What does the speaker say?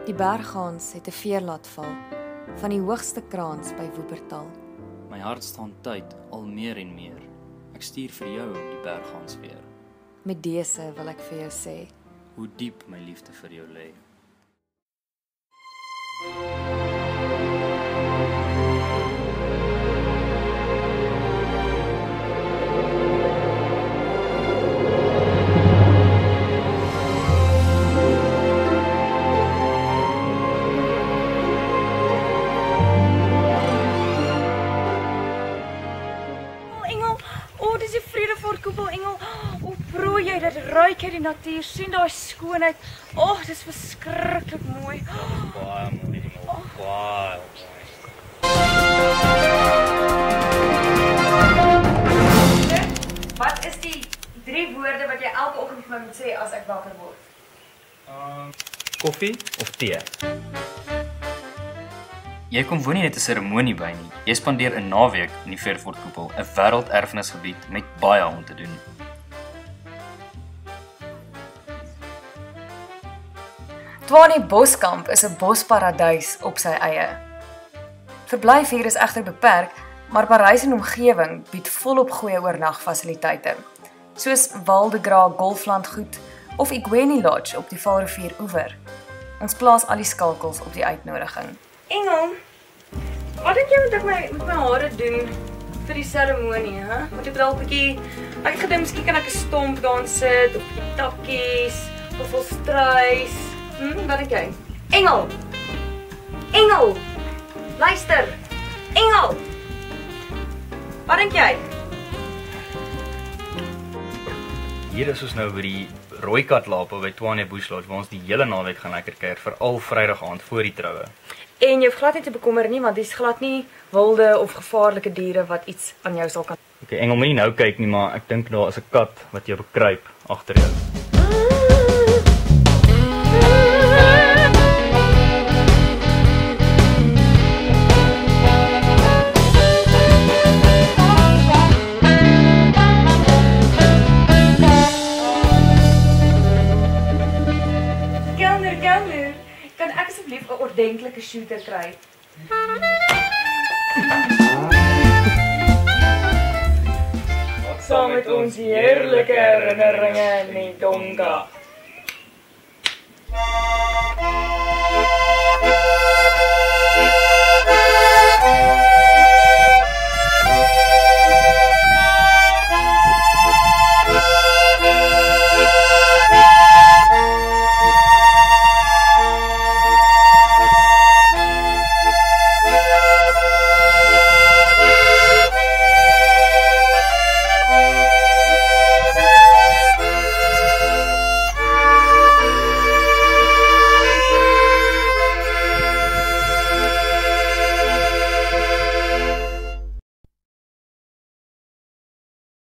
Die berggans het 'n veer laat val, van die hoogste kraans by Wuppertal. My hart staan tyd al meer en meer. Ek stuur vir jou die berggans weer. Met dese wil ek vir jou sê, Hoe diep my liefde vir jou lê. Koepel, Engel, hoe prooi jy dit, ruik jy die natuur, sien daai skoonheid. Dit is verskriklik mooi. Baie mooi, Engel, baie mooi. Wat is die 3 woorde wat jy elke oggend vir my moet sê as ek wakker word? Koffie of tee? Jy kom woon nie net 'n seremonie by nie. Jy spandeer 'n naweek in die Veerfort Koepel, 'n wêrelderfenisgebied met baie om te doen. Tshwane Boskamp is 'n bosparadys op sy eie. Verblyf hier is egter beperk, maar Parys en omgewing bied volop goeie oornagfasiliteite, soos Waldegra Golflandgoed of Igueni Lodge op die Vaalrivier oewer. Ons plaas al die skakels op die uitnodiging. Engel, wat dink jy moet ek met my hare doen vir die seremonie, hè? Moet ek dalk 'n bietjie, ek het gedink miskien kan ek 'n stomp daar sit of takkies of 'n struis. Wat dink jy? Engel! Engel! Luister! Engel! Wat dink jy? Hier is ons nou by die Rooikat Lape by Tshwane Bush Lodge, waar ons die hele naweek gaan lekker kuier, veral Vrydag aand voor die troue. En jy hoef glad nie te bekommer nie, want dis glad nie wilde of gevaarlike diere wat iets aan jou sal kan. Okay, Engel, moenie nou kyk nie, maar ek dink daar is 'n kat wat jou bekruip agter jou. Kelner, kan ek asseblief 'n ordentlike shooter kry? Saam met ons heerlike herinneringe in die donker.